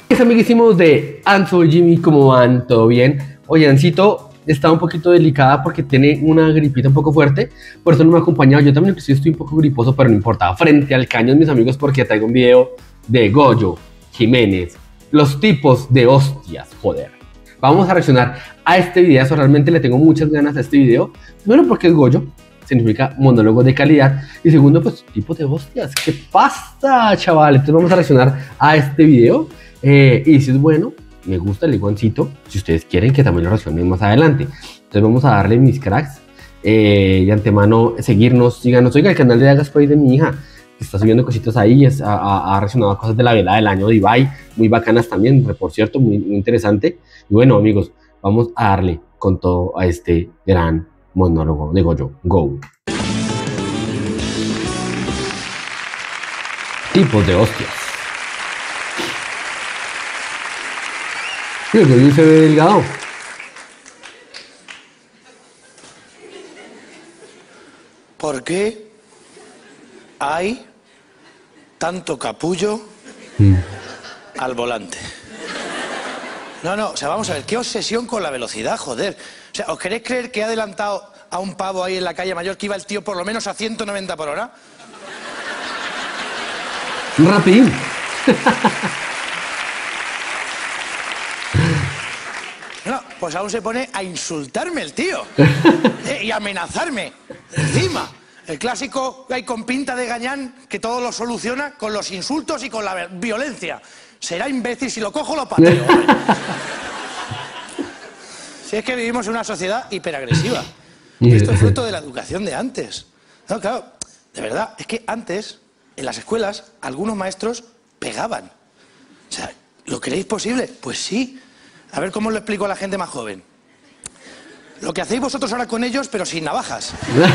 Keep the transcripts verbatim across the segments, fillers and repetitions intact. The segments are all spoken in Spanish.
Es amiguísimos de Anso y Jimmy, ¿cómo van? ¿Todo bien? Oye, Ancito está un poquito delicada porque tiene una gripita un poco fuerte, por eso no me ha acompañado. Yo también estoy un poco griposo, pero no importa. Frente al cañón, mis amigos, porque traigo un video de Goyo Jiménez, los tipos de hostias, joder. Vamos a reaccionar a este video, realmente le tengo muchas ganas a este video. Primero porque es Goyo, significa monólogo de calidad, y segundo, pues, tipos de hostias. ¿Qué pasa, chaval? Entonces vamos a reaccionar a este video. Eh, y si es bueno, me gusta el iguancito, si ustedes quieren que también lo reaccionen más adelante. Entonces vamos a darle, mis cracks, eh, de antemano, seguirnos, síganos. Oiga, el canal de Agaspray de mi hija, que está subiendo cositas ahí, es, ha, ha reaccionado a cosas de la vela del año de Ibai, muy bacanas también, por cierto, muy, muy interesante. Y bueno, amigos, vamos a darle con todo a este gran monólogo de Goyo. Go. Tipos de hostias. Sí, el Goyo se ve delgado. ¿Por qué hay tanto capullo Mm. al volante? No, no, o sea, vamos a ver, qué obsesión con la velocidad, joder. O sea, ¿os queréis creer que ha adelantado a un pavo ahí en la calle Mayor que iba el tío por lo menos a ciento noventa por hora? Rapidín. No, pues aún se pone a insultarme el tío. Eh, y amenazarme. Encima. El clásico hay con pinta de gañán que todo lo soluciona con los insultos y con la violencia. Será imbécil, si lo cojo lo pateo. Si es que vivimos en una sociedad hiperagresiva. Y esto es fruto de la educación de antes. No, claro, de verdad, es que antes, en las escuelas, algunos maestros pegaban. O sea, ¿lo creéis posible? Pues sí. A ver cómo lo explico a la gente más joven. Lo que hacéis vosotros ahora con ellos, pero sin navajas.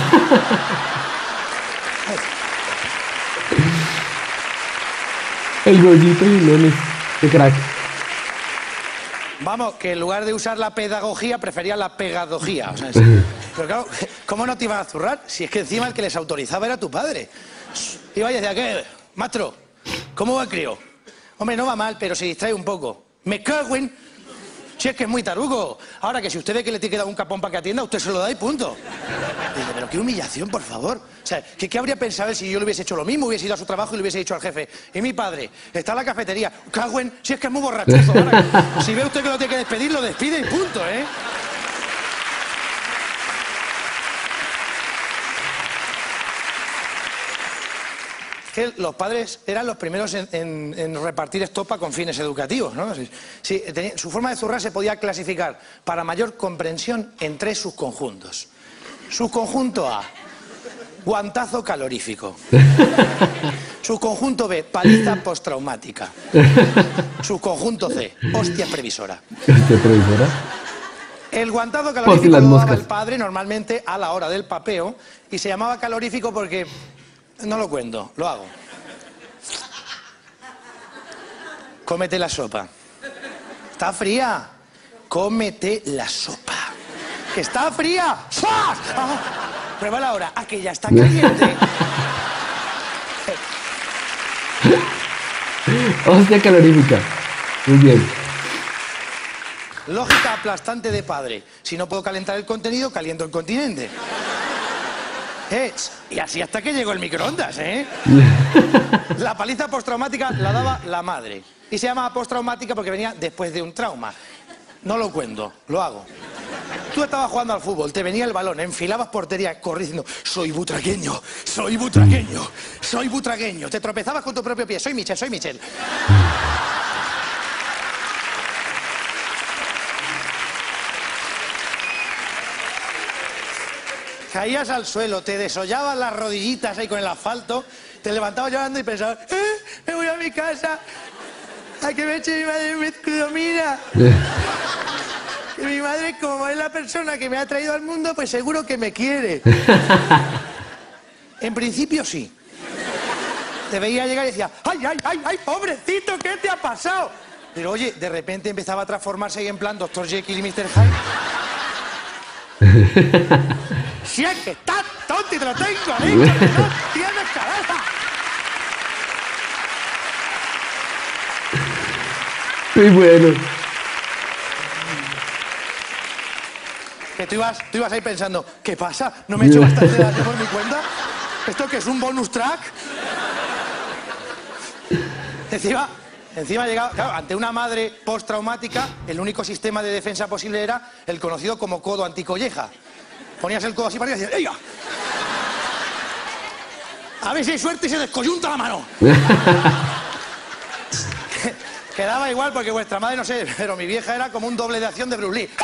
El Goyito y Lones, qué crack. Vamos, que en lugar de usar la pedagogía, prefería la pegadogía. O sea, es... Pero claro, ¿cómo no te iban a zurrar? Si es que encima el que les autorizaba era tu padre. Iba y decía, ¿qué? Maestro, ¿cómo va el crío? Hombre, no va mal, pero se distrae un poco. Me cago en... Si es que es muy tarugo. Ahora que si usted ve que le tiene que dar un capón para que atienda, usted se lo da y punto. Dice, pero qué humillación, por favor. O sea, ¿qué, qué habría pensado él si yo le hubiese hecho lo mismo, hubiese ido a su trabajo y le hubiese dicho al jefe? Y mi padre, está en la cafetería. Cago en... Si es que es muy borrachoso. Ahora, si ve usted que lo tiene que despedir, lo despide y punto, ¿eh? Que los padres eran los primeros en, en, en repartir estopa con fines educativos, ¿no? Sí, sí, tenía, su forma de zurrar se podía clasificar para mayor comprensión en tres subconjuntos. Subconjunto A, guantazo calorífico. Subconjunto B, paliza postraumática. Subconjunto C, hostia previsora. ¿Hostia previsora? El guantazo calorífico lo daba el padre normalmente a la hora del papeo y se llamaba calorífico porque... No lo cuento, lo hago. Cómete la sopa. Está fría. Cómete la sopa. ¡Que está fría! ¡Sas! Ah, pruébala ahora. Ah, que ya está caliente. Hostia calorífica. Muy bien. Lógica aplastante de padre. Si no puedo calentar el contenido, caliento el continente. Eh, y así hasta que llegó el microondas, ¿eh? La paliza postraumática la daba la madre. Y se llama postraumática porque venía después de un trauma. No lo cuento, lo hago. Tú estabas jugando al fútbol, te venía el balón, enfilabas portería, corrías diciendo, soy butragueño, soy butragueño, soy butragueño. Te tropezabas con tu propio pie, soy Michel, soy Michel. Caías al suelo, te desollabas las rodillitas ahí con el asfalto, te levantabas llorando y pensabas, eh, me voy a mi casa, a que me eche mi madre mezclumina. Y mi madre, como es la persona que me ha traído al mundo, pues seguro que me quiere. En principio sí. Te veía llegar y decía, ay, ay, ay, ay, pobrecito, ¿qué te ha pasado? Pero oye, de repente empezaba a transformarse ahí en plan doctor Jekyll y mister Hyde. Si es que estás tonto y te lo tengo dicho, que no tienes cabeza. Muy bueno. Que tú ibas, tú ibas ahí pensando, ¿qué pasa? ¿No me he hecho bastante daño por mi cuenta? ¿Esto qué es un bonus track? Encima, encima llegaba, claro, ante una madre postraumática, el único sistema de defensa posible era el conocido como codo anticolleja. Ponías el codo así para arriba y decías, ¡ella! A ver si hay suerte y se descoyunta la mano. Quedaba igual porque vuestra madre, no sé, pero mi vieja era como un doble de acción de Bruce Lee.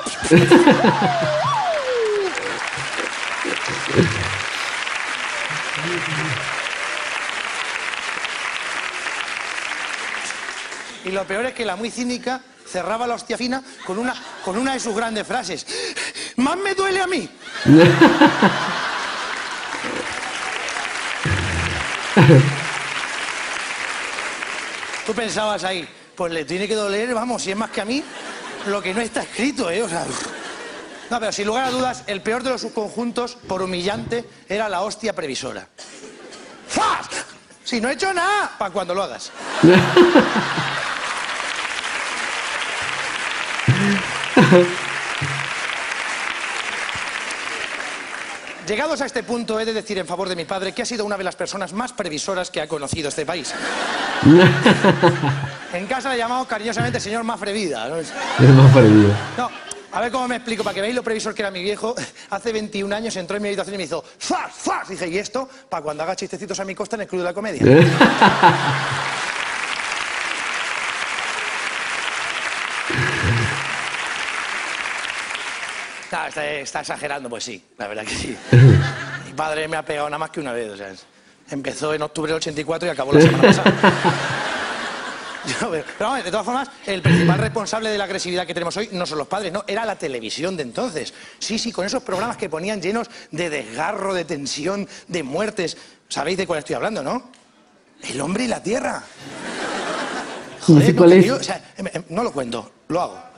Y lo peor es que la muy cínica cerraba la hostia fina con una, con una de sus grandes frases. ¡Más me duele a mí! Tú pensabas ahí, pues le tiene que doler, vamos, si es más que a mí, lo que no está escrito, ¿eh? O sea, no, pero sin lugar a dudas, el peor de los subconjuntos, por humillante, era la hostia previsora. ¡Fas! Si no he hecho nada, para cuando lo hagas. Llegados a este punto, he de decir en favor de mi padre que ha sido una de las personas más previsoras que ha conocido este país. En casa le llamamos cariñosamente señor Mafrevida, ¿no? Es Mafrevida. No, a ver cómo me explico, para que veáis lo previsor que era mi viejo. Hace veintiún años entró en mi habitación y me hizo ¡fas, fas! Dije, ¿y esto? Para cuando haga chistecitos a mi costa en el Club de la Comedia. No, está, está exagerando, pues sí, la verdad que sí. Mi padre me ha pegado nada más que una vez, o sea, empezó en octubre del ochenta y cuatro y acabó la semana pasada. Yo, pero, pero vamos, de todas formas, el principal responsable de la agresividad que tenemos hoy no son los padres, no, era la televisión de entonces. Sí, sí, con esos programas que ponían llenos de desgarro, de tensión, de muertes. ¿Sabéis de cuál estoy hablando, no? El hombre y la tierra. Joder, no sé cuál es. Yo, o sea, no lo cuento, lo hago.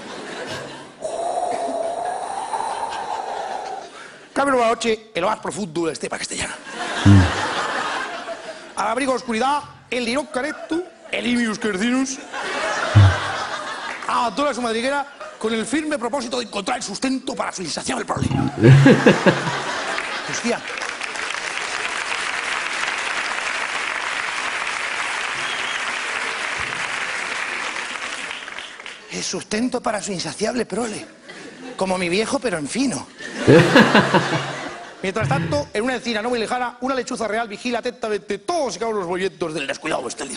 Cabe la noche en lo más profundo de la estepa castellana. Mm. Al abrigo de oscuridad, el lirón careto, el imius quercinus, abandona a su madriguera con el firme propósito de encontrar el sustento para su insaciable problema. Hostia. El sustento para su insaciable prole. Como mi viejo, pero en fino. Mientras tanto, en una encina no muy lejana, una lechuza real vigila atentamente todos y cada uno de los movimientos del descuidado Estelio.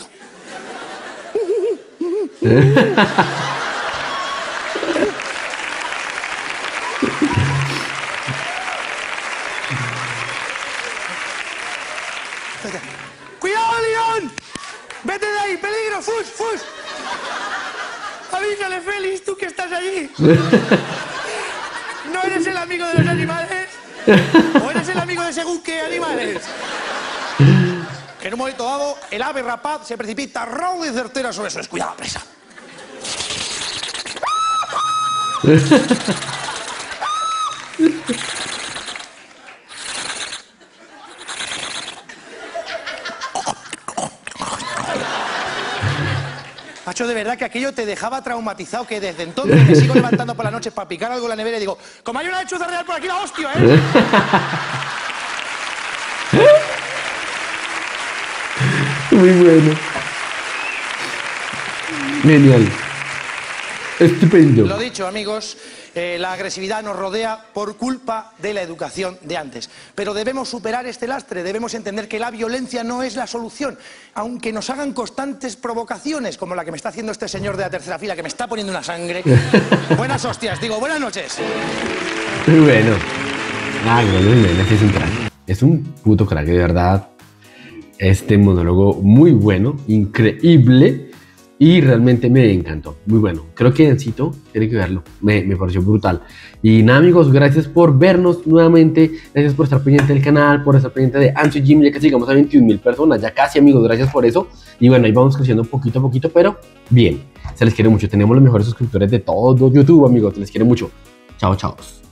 ¡Cuidado, León! ¡Vete de ahí! ¡Peligro! ¡Fus! ¡Fus! Avísale, Félix, tú que estás allí. ¿No eres el amigo de los animales? ¿O eres el amigo de según qué animales? En un momento dado, el ave rapaz se precipita rauda y certera sobre su descuidada presa. Macho, de verdad que aquello te dejaba traumatizado, que desde entonces me sigo levantando por la noche para picar algo en la nevera y digo, como hay una lechuza real por aquí, la hostia, ¿eh? Muy bueno. Genial. Estupendo. Lo dicho, amigos, eh, la agresividad nos rodea por culpa de la educación de antes. Pero debemos superar este lastre, debemos entender que la violencia no es la solución, aunque nos hagan constantes provocaciones, como la que me está haciendo este señor de la tercera fila, que me está poniendo una sangre. Buenas hostias, digo, buenas noches. Muy bueno. Ah, bueno, es un crack. Es un puto crack, de verdad. Este monólogo muy bueno, increíble. Y realmente me encantó, muy bueno. Creo que Dancito tiene que verlo, me, me pareció brutal. Y nada, amigos, gracias por vernos nuevamente. Gracias por estar pendiente del canal, por estar pendiente de Ancho Jim. Ya casi llegamos a veintiún mil personas, ya casi, amigos, gracias por eso. Y bueno, ahí vamos creciendo poquito a poquito, pero bien. Se les quiere mucho, tenemos los mejores suscriptores de todo YouTube, amigos. Se les quiere mucho. Chao, chao.